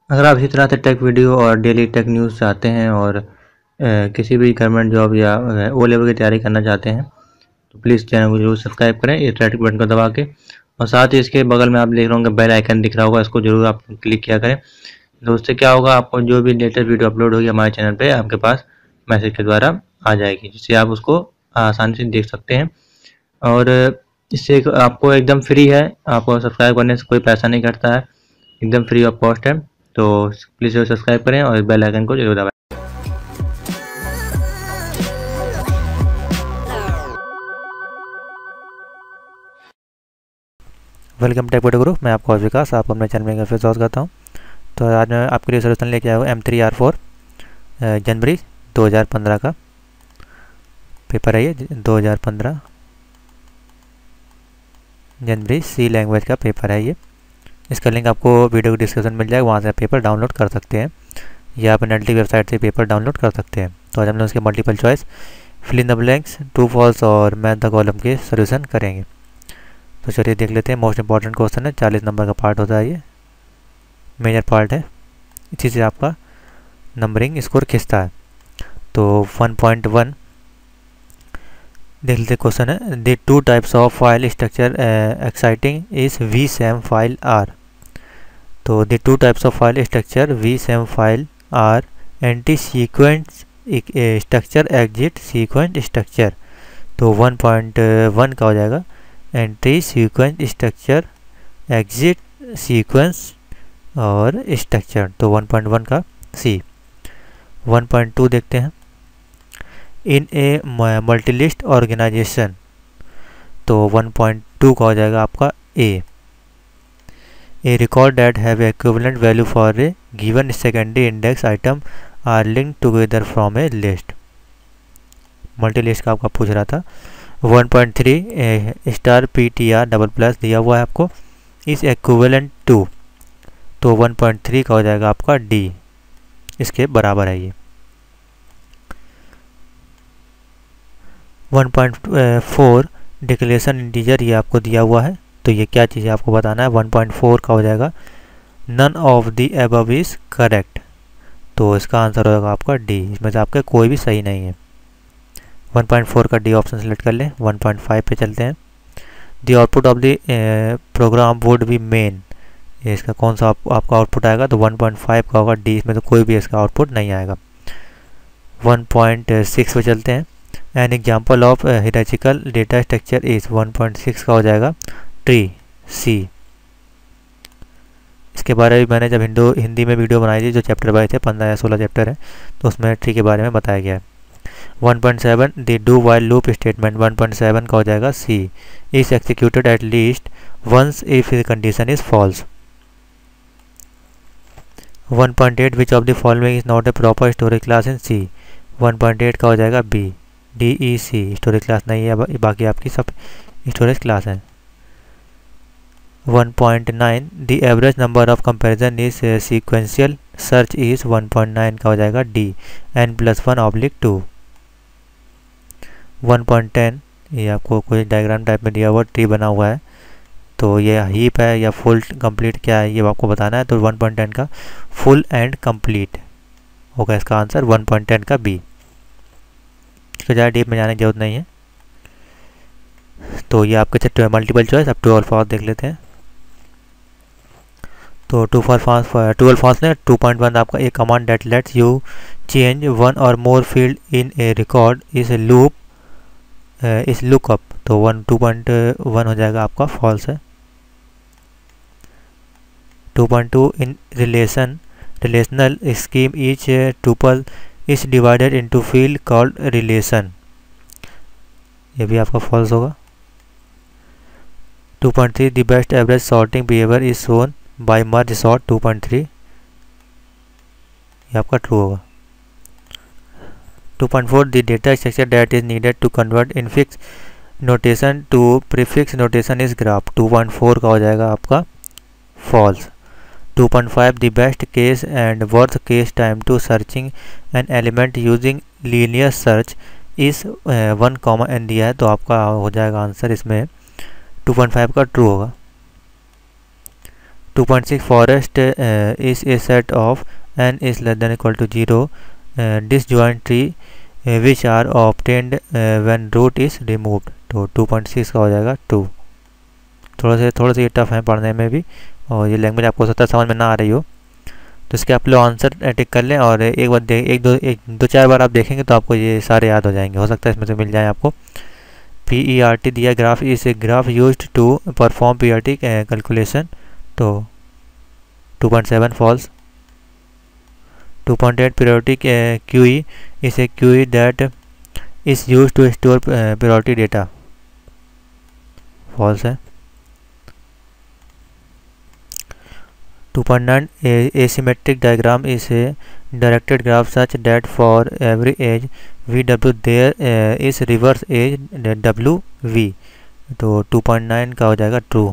अगर आप इसी तरह से टेक वीडियो और डेली टेक न्यूज़ चाहते हैं और किसी भी गवर्नमेंट जॉब या ओ लेवल की तैयारी करना चाहते हैं तो प्लीज़ चैनल को जरूर सब्सक्राइब करें इस रेड बटन को दबा के, और साथ ही इसके बगल में आप देख रहे होंगे बेल आइकन दिख रहा होगा, इसको जरूर आप क्लिक किया करें। तो उससे क्या होगा, आपको जो भी लेटेस्ट वीडियो अपलोड होगी हमारे चैनल पे आपके पास मैसेज के द्वारा आ जाएगी, जिससे आप उसको आसानी से देख सकते हैं। और इससे आपको एकदम फ्री है, आपको सब्सक्राइब करने से कोई पैसा नहीं कटता है, एकदम फ्री ऑफ कॉस्ट है। तो प्लीज़ सब्सक्राइब करें और बेल आइकन को जरूर दबाएं। वेलकम टेक वीडियो ग्रुप, मैं आपका विकास, आपको अपने चैनल में फिर स्वागत करता हूँ। तो आज मैं आपके लिए सोल्यूशन लेके आया हूँ M3R4 जनवरी 2015 का पेपर है। ये 2015 जनवरी सी लैंग्वेज का पेपर है। ये इसका लिंक आपको वीडियो के डिस्क्रिप्शन मिल जाएगा, वहाँ से आप पेपर डाउनलोड कर सकते हैं या आप NLT वेबसाइट से पेपर डाउनलोड कर सकते हैं। तो आज हम लोग उसके multiple choice, fill in the blanks, true false और मैथ द कॉलम के सोल्यूशन करेंगे। तो चलिए देख लेते हैं। मोस्ट इंपॉर्टेंट क्वेश्चन है, 40 नंबर का पार्ट होता है, ये मेजर पार्ट है, इसी से आपका नंबरिंग स्कोर खिंचता है। तो 1.1 देख लेते क्वेश्चन है। The two types of file structure exciting is VSAM file are. तो the two types of file structure VSAM file are entry sequence structure, exit sequence structure. तो 1.1 का हो जाएगा entry sequence structure, exit sequence और structure. तो 1.1 का C. 1.2 देखते हैं। In a multilist organisation. तो 1.2 का हो जाएगा आपका a record that have equivalent value for a given secondary index item are linked together from a list. Multilist का आपका पूछ रहा था। 1.3 स्टार PTR डबल प्लस दिया हुआ है आपको, इस इक्विवेलेंट टू। तो 1.3 का हो जाएगा आपका डी, इसके बराबर है ये। 1.4 डिक्लेरेशन इंटीजर, ये आपको दिया हुआ है, तो ये क्या चीज़ है आपको बताना है। 1.4 का हो जाएगा none of the above is correct. तो इसका आंसर होगा आपका डी, इसमें से आपके कोई भी सही नहीं है। 1.4 का डी ऑप्शन सेलेक्ट कर लें। 1.5 पे चलते हैं। The output of the program would be main, इसका कौन सा आपका आउटपुट आएगा। तो 1.5 का होगा डी, इसमें तो कोई भी इसका आउटपुट नहीं आएगा। 1.6 पे चलते हैं। An example of hierarchical data structure is. 1.6 का हो जाएगा ट्री, सी। इसके बारे में मैंने जब हिंदी में वीडियो बनाई थी, जो चैप्टर वाइज थे, 15 या 16 चैप्टर है, तो उसमें ट्री के बारे में बताया गया है। 1.7 the do while loop statement. 1.7 का हो जाएगा C, is executed at least once if the condition is false. 1.8 which of the following is not a proper storage class in C. 1.8 का हो जाएगा बी, DEC स्टोरेज क्लास नहीं है, बाकी आपकी सब स्टोरेज क्लास है। 1.9 the average number of comparison is sequential search is. 1.9 का हो जाएगा डी, n+1/2। 1.10 ये आपको कोई डायग्राम टाइप में दिया हुआ ट्री बना हुआ है, तो ये हीप है या फुल कंप्लीट क्या है ये आपको बताना है। तो 1.10 का फुल एंड कंप्लीट होगा इसका आंसर, 1.10 का बी। इसको ज़्यादा डीप में जाने की जरूरत नहीं है। तो ये आपके छठे मल्टीपल चॉइस। अब ट्रू और फॉल्स देख लेते हैं। तो ट्रू और फॉल्स ने 2.1 आपका a command that lets you change one or more field in a record is loop is lookup. तो 2.1 हो जाएगा आपका फॉल्स है। 2.2 in relational scheme each tuple is divided into field called relation, ये भी आपका फॉल्स होगा। 2.3 the best average sorting behavior is shown by merge sort. 2.3 ये आपका ट्रू होगा। 2.4 the data structure that is needed to convert infix notation to prefix notation is graph. 2.4 का हो जाएगा आपका false. 2.5 the best case and worst case time to searching an element using linear search is 1, n दिया है, तो आपका हो जाएगा आंसर इसमें 2.5 का ट्रू होगा। 2.6 forest is a set of n is less than equal to 0 disjoint tree which are obtained when root is removed। तो 2.6 का हो जाएगा 2। थोड़ा सा ये टफ है पढ़ने में भी, और ये लैंग्वेज आपको हो सकता है समझ में ना आ रही हो, तो इसके आप लोग आंसर टिक कर लें और एक दो चार बार आप देखेंगे तो आपको ये सारे याद हो जाएंगे। हो सकता है इसमें से मिल जाए आपको। PERT दिया graph is a graph used to perform PERT calculation. तो 2.7 false. 2.8 periodic QE is a QE that is used to store priority data। False है। 2.9 asymmetric diagram is a directed graph such that for every edge VW there is reverse edge WV। तो 2.9 का हो जाएगा true.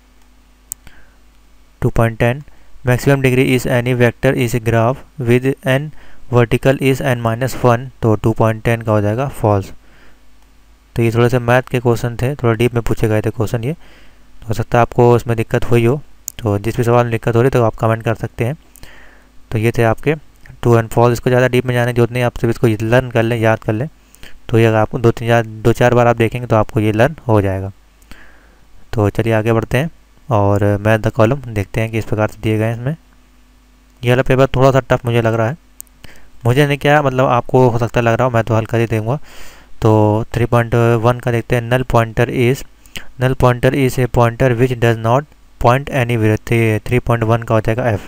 2.10 maximum degree is any vector is a graph with n vertical is n-1। तो 2.10 का हो जाएगा false. तो ये थोड़े से मैथ के क्वेश्चन थे, थोड़ा डीप में पूछे गए थे क्वेश्चन ये। तो हो सकता है आपको उसमें दिक्कत हुई हो, तो जिस भी सवाल में दिक्कत हो रही तो आप कमेंट कर सकते हैं। तो ये थे आपके ट्रू एंड फॉल्स। इसको ज़्यादा डीप में जाने की जरूरत नहीं, आप सिर्फ इसको लर्न कर लें, याद कर लें। तो ये अगर आपको दो चार बार आप देखेंगे तो आपको ये लर्न हो जाएगा। तो चलिए आगे बढ़ते हैं और मैथ द कॉलम देखते हैं कि इस प्रकार से दिए गए हैं इसमें। ये वाला पेपर थोड़ा सा टफ मुझे लग रहा है, मुझे नहीं क्या मतलब आपको हो सकता लग रहा हो, मैं तो हल कर ही दूँगा। तो 3.1 का देखते हैं। Null pointer is a pointer which does not point anywhere. 3.1 का हो जाएगा एफ।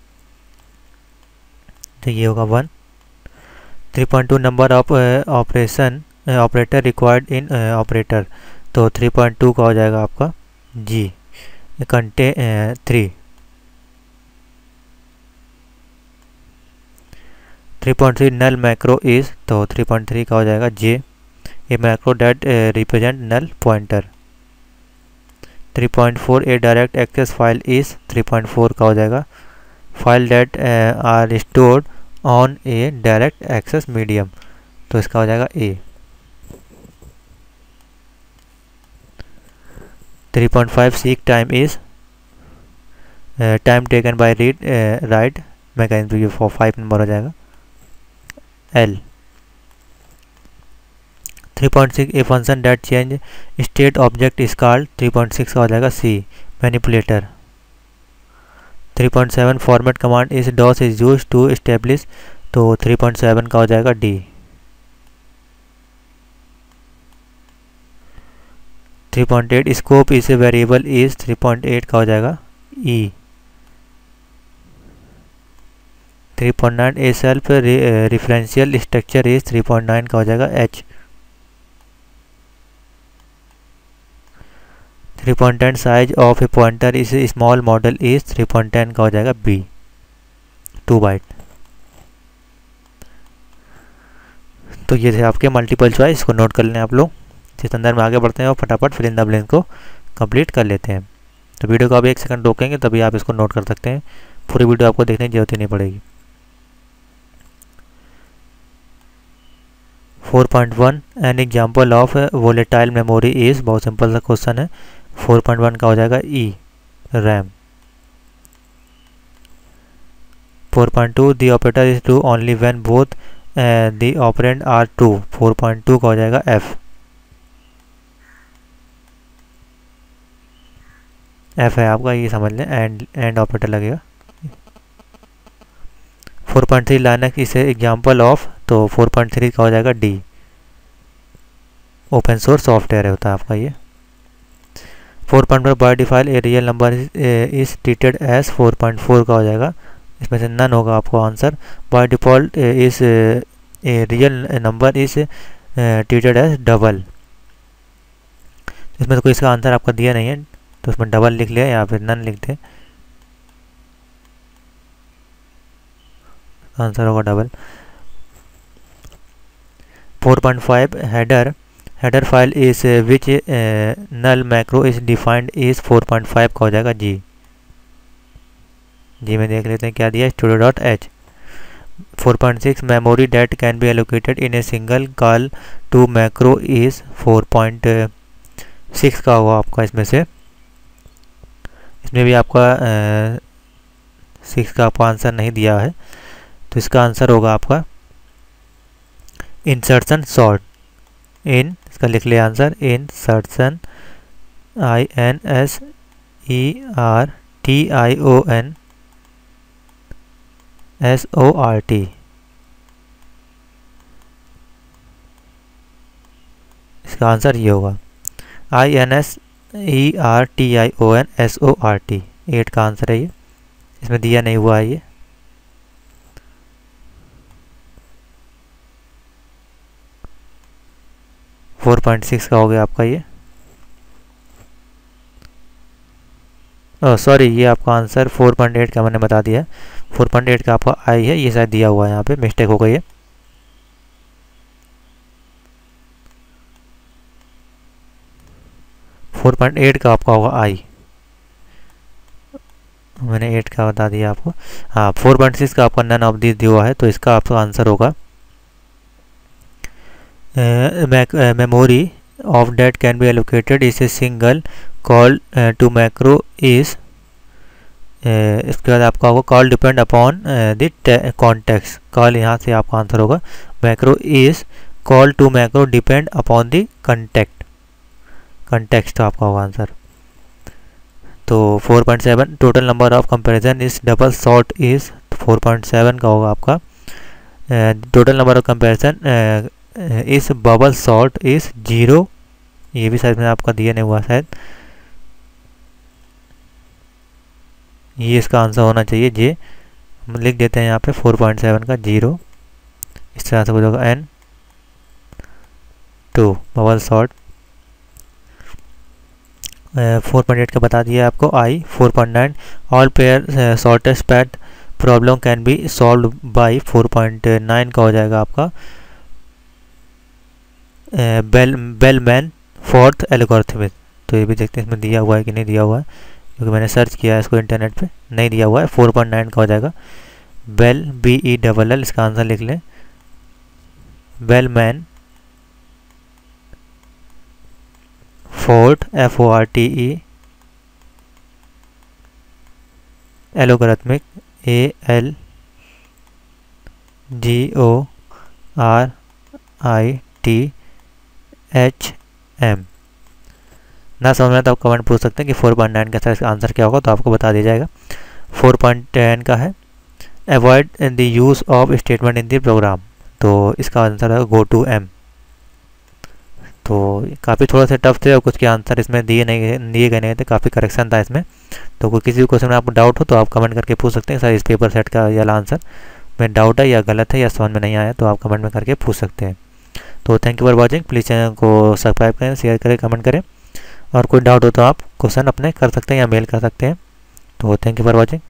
तो ये होगा 1। 3.2 number of operator required in operator. तो 3.2 का हो जाएगा आपका जी कंटे 3। 3.3 नल मैक्रो इज। तो 3.3 का हो जाएगा जे a macro that represent null pointer. 3.4 a direct access file is. 3.4 का हो जाएगा file that are stored on a direct access medium. तो इसका हो जाएगा A. 3.5 seek time is time taken by read write mechanism. तो ये 5 नंबर हो जाएगा L. 3.6 a function that change state object is called. 3.6 का हो जाएगा C manipulator. 3.7 format command is DOS is use to establish. तो 3.7 का हो जाएगा D. 3.8 scope is a variable is. 3.8 का हो जाएगा E. 3.9 a self referential structure is. 3.9 का हो जाएगा H. 3.10 size of a pointer is small model is. 3.10 का हो जाएगा बी 2 बाइट। तो ये थे आपके मल्टीपल चॉइस, इसको नोट कर लें आप लोग। जिस अंदर में आगे बढ़ते हैं और फटाफट फिल इन द ब्लैंक को कंप्लीट कर लेते हैं। तो वीडियो को आप 1 सेकंड रोकेंगे तभी आप इसको नोट कर सकते हैं, पूरी वीडियो आपको देखने की जरूरत ही नहीं पड़ेगी। 4.1 an example of volatile memory is. बहुत सिंपल सा क्वेश्चन है। 4.1 का हो जाएगा E RAM. 4.2 the operator is true only when both the operand are true. 4.2 का हो जाएगा एफ। एफ है आपका, ये समझ लें, एंड ऑपरेटर लगेगा। 4.3 लाइनक्स इज एग्जाम्पल ऑफ। तो 4.3 का हो जाएगा डी ओपन सोर्स सॉफ्टवेयर होता है आपका ये। 4.4 by default a real number is treated as. 4.4 का हो जाएगा, इसमें से नन होगा आपको answer. By default is a real number is treated as double. इसमें तो कोई इसका आंसर आपका दिया नहीं है, तो उसमें डबल लिख लिया या फिर नन लिख दे, आंसर होगा double. 4.5 header file is which null macro is defined is. 4.5 का हो जाएगा जी में देख लेते हैं क्या दिया, studio.h। 4.6 memory that can be allocated in a single call to macro is. 4.6 का होगा आपका इसमें से इसमें भी आपका 6 का आपका आंसर नहीं दिया है, तो इसका आंसर होगा आपका इंसर्शन सॉर्ट। इसका लिख लिया आंसर, इंसर्शन INSERTIONSORT। इसका आंसर ये होगा INSERTIONSORT। 8 का आंसर है ये, इसमें दिया नहीं हुआ है ये। फोर 4.6 का हो गया आपका ये। सॉरी, ये आपका आंसर 4.8 का मैंने बता दिया है। 4.8 का आपका आई है, ये शायद दिया हुआ है, यहाँ पे मिस्टेक हो गई है। फोर 4.8 का आपका होगा आई, मैंने 8 का बता दिया आपको। हाँ, 4.6 का आपका नन ऑफ दिस दिया हुआ है, तो इसका आपका आंसर होगा memory of that can be allocated is a single call to macro is इसके बाद आपका होगा call depend upon the context. Call यहाँ से आपका आंसर होगा macro is call to macro depend upon the context आपका होगा आंसर। तो 4.7 total number of comparison is double sort is 4.7 का होगा आपका। Total number of comparison is bubble sort is 0, ये भी शायद में आपका दिया नहीं हुआ शायद, ये इसका आंसर होना चाहिए। जे हम लिख देते हैं यहाँ पे 4.7 का 0, इस तरह से हो जाएगा N2 बबल सॉर्ट। 4.8 का बता दिया आपको I. 4.9 all pair shortest path problem can be solve by 4.9 का हो जाएगा आपका बेलमैन फोर्थ एल्गोरिथम। तो ये भी देखते हैं इसमें दिया हुआ है कि नहीं दिया हुआ है, क्योंकि मैंने सर्च किया है इसको इंटरनेट पे, नहीं दिया हुआ है। 4.9 का हो जाएगा BELL, इसका आंसर लिख लें Bellman Ford FORTE algorithmic ALGORITHM। ना समझ में तो आप कमेंट पूछ सकते हैं कि 4.9 का आंसर क्या होगा, तो आपको बता दिया जाएगा। 4.10 का है avoid the use of statement in the program, तो इसका आंसर है गो टू एम। तो काफ़ी थोड़ा सा टफ थे और कुछ के आंसर इसमें दिए गए नहीं थे, काफ़ी करेक्शन था इसमें। तो कोई किसी भी क्वेश्चन में आपको डाउट हो तो आप कमेंट करके पूछ सकते हैं सर इस पेपर सेट का वाला आंसर में डाउट है या गलत है या समझ में नहीं आया, तो आप कमेंट में करके पूछ सकते हैं। तो thank you for watching. Please channel को सब्सक्राइब करें, शेयर करें, कमेंट करें, और कोई डाउट हो तो आप क्वेश्चन अपने कर सकते हैं या मेल कर सकते हैं। तो थैंक यू फॉर वॉचिंग।